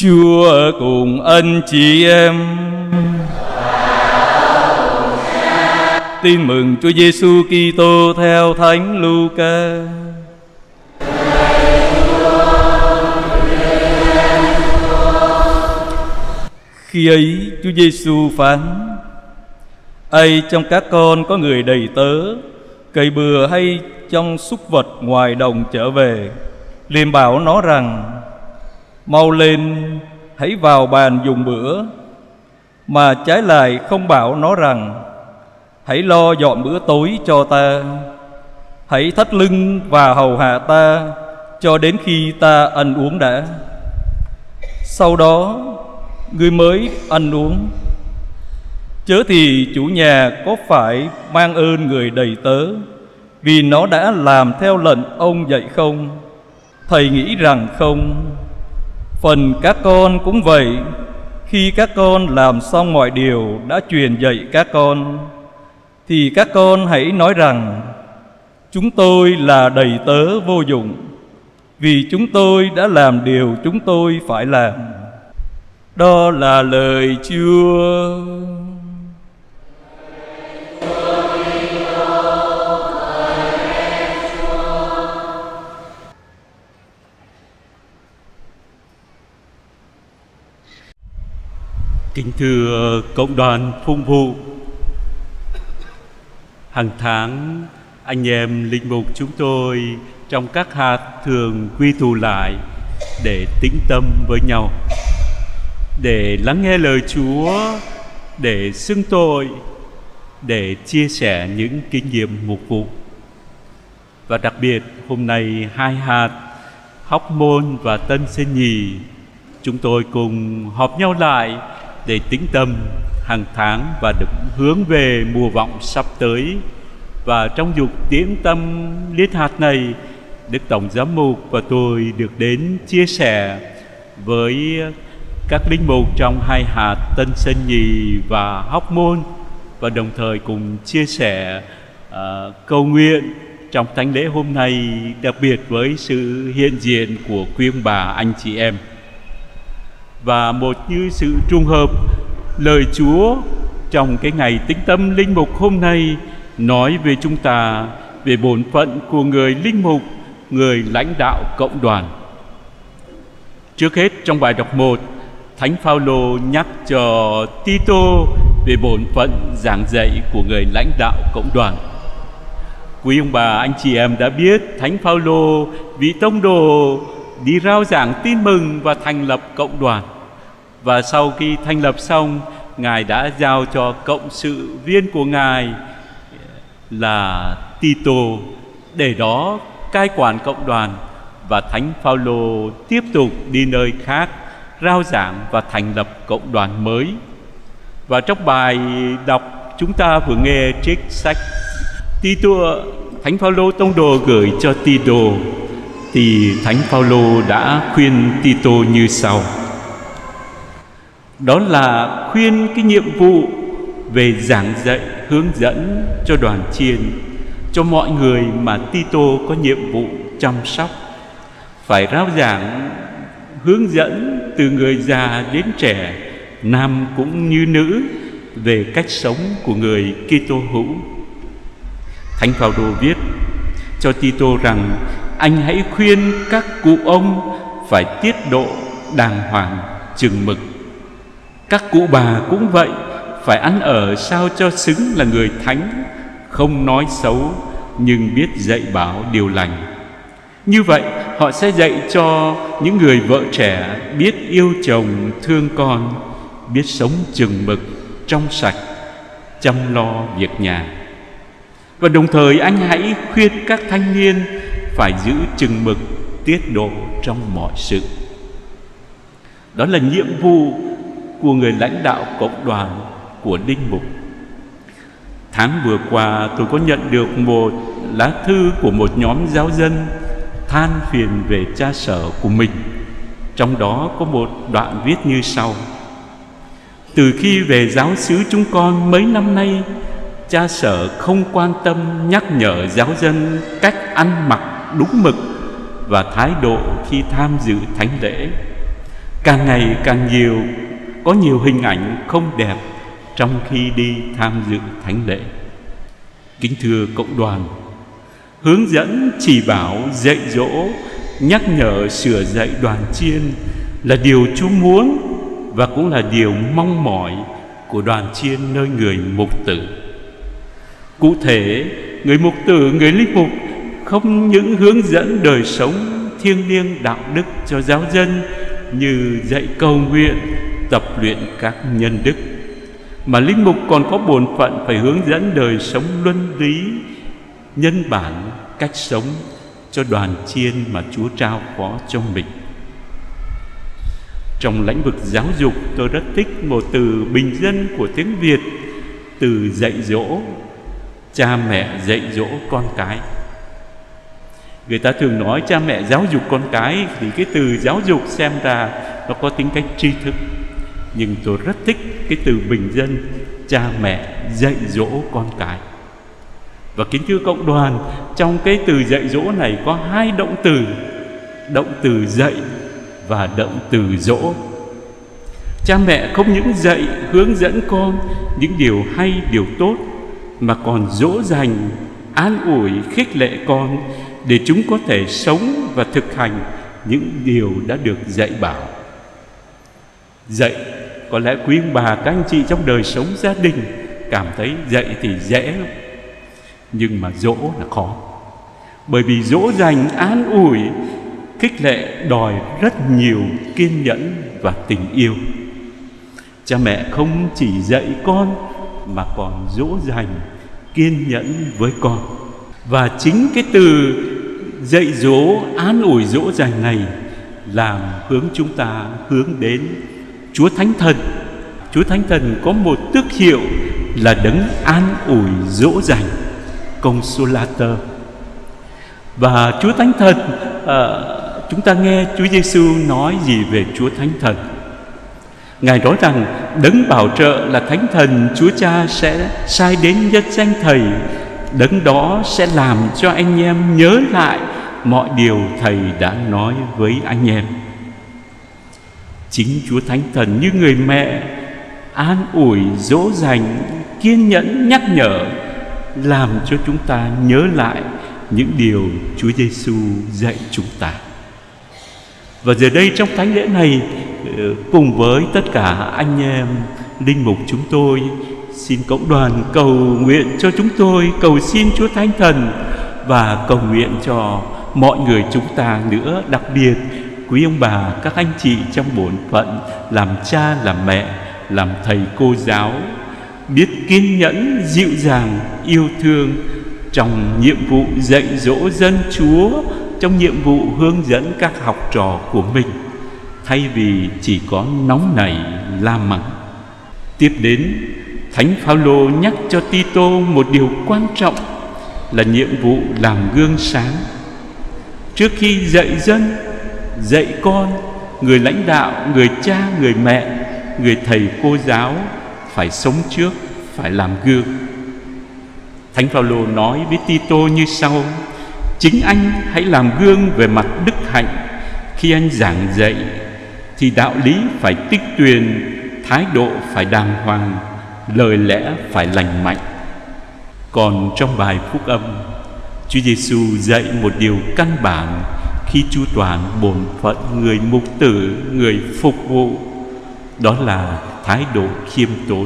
Chúa ở cùng anh chị em. Tin mừng Chúa Giêsu Kitô theo Thánh Luca. Khi ấy Chúa Giêsu phán: ai trong các con có người đầy tớ cày bừa hay trong súc vật ngoài đồng trở về, liền bảo nó rằng: mau lên, hãy vào bàn dùng bữa. Mà trái lại không bảo nó rằng: hãy lo dọn bữa tối cho ta, hãy thắt lưng và hầu hạ ta cho đến khi ta ăn uống đã, sau đó ngươi mới ăn uống. Chớ thì chủ nhà có phải mang ơn người đầy tớ vì nó đã làm theo lệnh ông dạy không? Thầy nghĩ rằng không. Phần các con cũng vậy. Khi các con làm xong mọi điều đã truyền dạy các con, thì các con hãy nói rằng: chúng tôi là đầy tớ vô dụng, vì chúng tôi đã làm điều chúng tôi phải làm. Đó là lời Chúa. Kính thưa cộng đoàn phụng vụ, hàng tháng anh em linh mục chúng tôi trong các hạt thường quy tụ lại để tĩnh tâm với nhau, để lắng nghe lời Chúa, để xưng tội, để chia sẻ những kinh nghiệm mục vụ. Và đặc biệt hôm nay hai hạt Hóc Môn và Tân Sơn Nhì, chúng tôi cùng họp nhau lại để tĩnh tâm hàng tháng và được hướng về mùa vọng sắp tới. Và trong dục tĩnh tâm liên hạt này, Đức Tổng Giám mục và tôi được đến chia sẻ với các linh mục trong hai hạt Tân Sơn Nhì và Hóc Môn, và đồng thời cùng chia sẻ cầu nguyện trong thánh lễ hôm nay, đặc biệt với sự hiện diện của quý ông bà anh chị em. Và một như sự trùng hợp, lời Chúa trong cái ngày tĩnh tâm linh mục hôm nay nói về chúng ta về bổn phận của người linh mục, người lãnh đạo cộng đoàn. Trước hết trong bài đọc 1, Thánh Phaolô nhắc cho Tito về bổn phận giảng dạy của người lãnh đạo cộng đoàn. Quý ông bà anh chị em đã biết Thánh Phaolô, vị tông đồ, đi rao giảng tin mừng và thành lập cộng đoàn. Và sau khi thành lập xong, Ngài đã giao cho cộng sự viên của Ngài là Tito để đó cai quản cộng đoàn. Và Thánh Phaolô tiếp tục đi nơi khác rao giảng và thành lập cộng đoàn mới. Và trong bài đọc chúng ta vừa nghe trích sách Tito, Thánh Phaolô tông đồ gửi cho Tito, thì Thánh Phaolô đã khuyên Tito như sau. Đó là khuyên cái nhiệm vụ về giảng dạy, hướng dẫn cho đoàn chiên, cho mọi người mà Tito có nhiệm vụ chăm sóc. Phải rao giảng, hướng dẫn từ người già đến trẻ, nam cũng như nữ, về cách sống của người Kitô hữu. Thánh Phaolô viết cho Tito rằng: anh hãy khuyên các cụ ông phải tiết độ đàng hoàng, chừng mực. Các cụ bà cũng vậy, phải ăn ở sao cho xứng là người thánh, không nói xấu nhưng biết dạy bảo điều lành. Như vậy họ sẽ dạy cho những người vợ trẻ biết yêu chồng, thương con, biết sống chừng mực, trong sạch, chăm lo việc nhà. Và đồng thời anh hãy khuyên các thanh niên phải giữ chừng mực, tiết độ trong mọi sự. Đó là nhiệm vụ của người lãnh đạo cộng đoàn, của linh mục. Tháng vừa qua tôi có nhận được một lá thư của một nhóm giáo dân than phiền về cha sở của mình. Trong đó có một đoạn viết như sau: từ khi về giáo xứ chúng con mấy năm nay, cha sở không quan tâm nhắc nhở giáo dân cách ăn mặc đúng mực và thái độ khi tham dự thánh lễ. càng ngày càng nhiều, có nhiều hình ảnh không đẹp trong khi đi tham dự thánh lễ. Kính thưa cộng đoàn, hướng dẫn, chỉ bảo, dạy dỗ, nhắc nhở, sửa dạy đoàn chiên là điều Chúa muốn và cũng là điều mong mỏi của đoàn chiên nơi người mục tử. Cụ thể, người mục tử, người linh mục không những hướng dẫn đời sống thiêng liêng đạo đức cho giáo dân như dạy cầu nguyện, tập luyện các nhân đức, mà linh mục còn có bổn phận phải hướng dẫn đời sống luân lý, nhân bản, cách sống cho đoàn chiên mà Chúa trao phó cho mình. Trong lĩnh vực giáo dục, tôi rất thích một từ bình dân của tiếng Việt, từ dạy dỗ. Cha mẹ dạy dỗ con cái. Người ta thường nói cha mẹ giáo dục con cái, thì cái từ giáo dục xem ra nó có tính cách tri thức. Nhưng tôi rất thích cái từ bình dân, cha mẹ dạy dỗ con cái. Và kính thưa cộng đoàn, trong cái từ dạy dỗ này có hai động từ dạy và động từ dỗ. Cha mẹ không những dạy, hướng dẫn con những điều hay, điều tốt, mà còn dỗ dành, an ủi, khích lệ con để chúng có thể sống và thực hành những điều đã được dạy bảo. Dạy, có lẽ quý ông bà, các anh chị trong đời sống gia đình cảm thấy dạy thì dễ lắm, nhưng mà dỗ là khó. Bởi vì dỗ dành, an ủi, khích lệ đòi rất nhiều kiên nhẫn và tình yêu. Cha mẹ không chỉ dạy con mà còn dỗ dành, kiên nhẫn với con. Và chính cái từ dạy dỗ, an ủi, dỗ dành này làm hướng chúng ta hướng đến Chúa Thánh Thần. Chúa Thánh Thần có một tước hiệu là đấng an ủi, dỗ dành, Consolator. Và Chúa Thánh Thần, chúng ta nghe Chúa Giêsu nói gì về Chúa Thánh Thần? Ngài nói rằng đấng bảo trợ là Thánh Thần Chúa Cha sẽ sai đến nhất danh Thầy. Đấng đó sẽ làm cho anh em nhớ lại mọi điều Thầy đã nói với anh em. Chính Chúa Thánh Thần như người mẹ an ủi, dỗ dành, kiên nhẫn nhắc nhở, làm cho chúng ta nhớ lại những điều Chúa Giêsu dạy chúng ta. Và giờ đây trong thánh lễ này, cùng với tất cả anh em linh mục chúng tôi, xin cộng đoàn cầu nguyện cho chúng tôi, cầu xin Chúa Thánh Thần và cầu nguyện cho mọi người chúng ta nữa, đặc biệt quý ông bà, các anh chị trong bổn phận làm cha, làm mẹ, làm thầy cô giáo, biết kiên nhẫn, dịu dàng, yêu thương trong nhiệm vụ dạy dỗ dân Chúa, trong nhiệm vụ hướng dẫn các học trò của mình, thay vì chỉ có nóng nảy la mắng. Tiếp đến, Thánh Phao-lô nhắc cho Ti-tô một điều quan trọng là nhiệm vụ làm gương sáng. Trước khi dạy dân, dạy con, người lãnh đạo, người cha, người mẹ, người thầy cô giáo phải sống trước, phải làm gương. Thánh Phao-lô nói với Ti-tô như sau: chính anh hãy làm gương về mặt đức hạnh. Khi anh giảng dạy thì đạo lý phải tích tuyền, thái độ phải đàng hoàng, lời lẽ phải lành mạnh. Còn trong bài phúc âm, Chúa Giêsu dạy một điều căn bản khi chu toàn bổn phận người mục tử, người phục vụ, đó là thái độ khiêm tốn.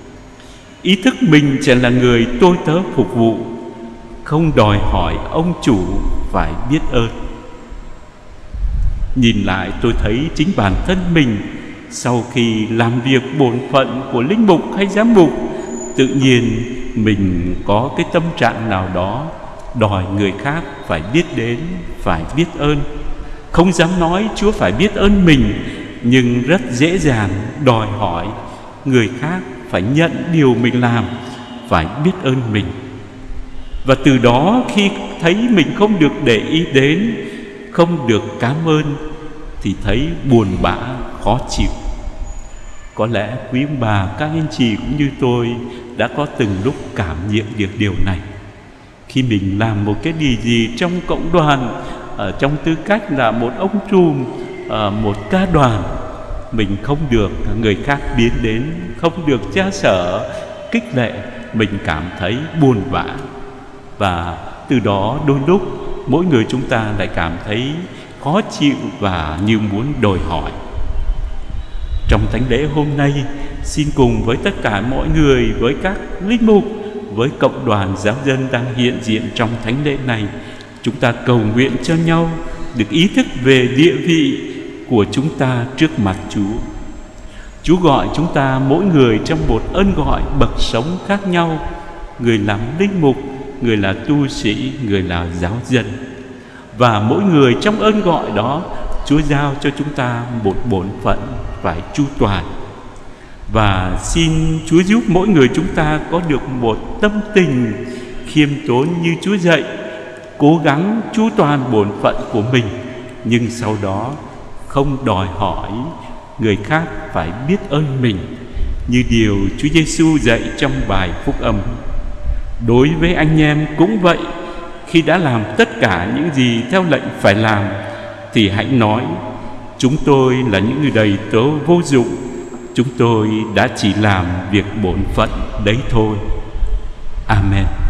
Ý thức mình chỉ là người tôi tớ phục vụ, không đòi hỏi ông chủ phải biết ơn. Nhìn lại tôi thấy chính bản thân mình sau khi làm việc bổn phận của linh mục hay giám mục, tự nhiên mình có cái tâm trạng nào đó đòi người khác phải biết đến, phải biết ơn. Không dám nói Chúa phải biết ơn mình, nhưng rất dễ dàng đòi hỏi người khác phải nhận điều mình làm, phải biết ơn mình. Và từ đó khi thấy mình không được để ý đến, không được cảm ơn, thì thấy buồn bã, khó chịu. Có lẽ quý ông bà, các anh chị cũng như tôi đã có từng lúc cảm nhận được điều này. Khi mình làm một cái điều gì trong cộng đoàn, trong tư cách là một ông trùm, một ca đoàn, mình không được người khác biến đến, không được cha sở khích lệ, mình cảm thấy buồn bã. Và từ đó đôi lúc mỗi người chúng ta lại cảm thấy khó chịu và như muốn đòi hỏi. Trong thánh lễ hôm nay, xin cùng với tất cả mọi người, với các linh mục, với cộng đoàn giáo dân đang hiện diện trong thánh lễ này, chúng ta cầu nguyện cho nhau được ý thức về địa vị của chúng ta trước mặt Chúa. Chúa gọi chúng ta mỗi người trong một ơn gọi bậc sống khác nhau. Người làm linh mục, người là tu sĩ, người là giáo dân. Và mỗi người trong ơn gọi đó, Chúa giao cho chúng ta một bổn phận phải chu toàn. Và xin Chúa giúp mỗi người chúng ta có được một tâm tình khiêm tốn như Chúa dạy, cố gắng chu toàn bổn phận của mình, nhưng sau đó không đòi hỏi người khác phải biết ơn mình, như điều Chúa Giêsu dạy trong bài phúc âm. Đối với anh em cũng vậy, khi đã làm tất cả những gì theo lệnh phải làm, thì hãy nói: chúng tôi là những người đầy tớ vô dụng, chúng tôi đã chỉ làm việc bổn phận đấy thôi. Amen.